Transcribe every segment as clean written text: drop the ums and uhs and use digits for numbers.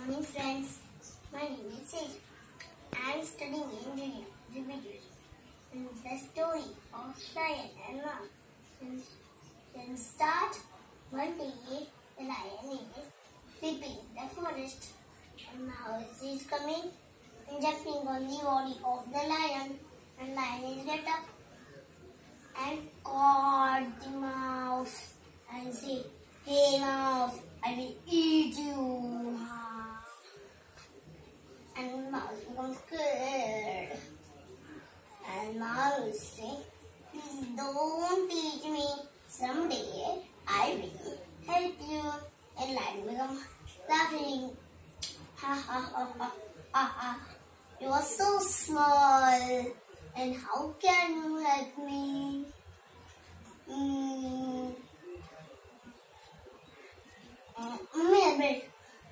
Morning friends, my name is Sejal. I am studying in Division. And the story of lion and mouse. Then start. One day, the lion is sleeping in the forest. And mouse is coming and jumping on the body of the lion. And lion is get up and caught the mouse and say, "Hey mouse, I will eat you." And mouse becomes scared. And mouse say, "Please don't teach me. Someday I will help you." And lion becomes laughing. Ha ha ha ha ha ha. You are so small. And how can you help me? Mommy,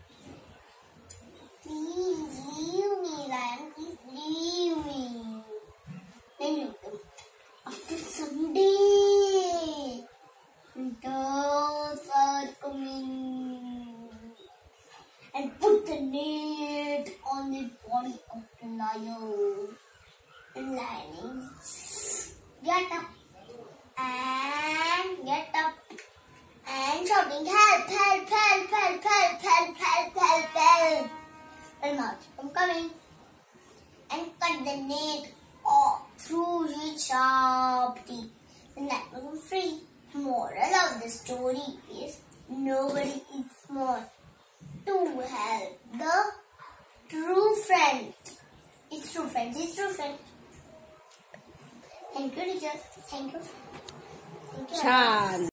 please leave me, lion. Please leave me. Then you come. After some day, dogs are coming and put the net on the body of the lion. And lion get up and shouting, "Help, help, help, help, help, help, help, help, help." And mouse come coming and cut the net off through his sharp teeth. And that was free. Moral of the story is nobody is small to help the true friend. It's true friend. It's true friend. Thank you, teachers. Thank you. Thank you.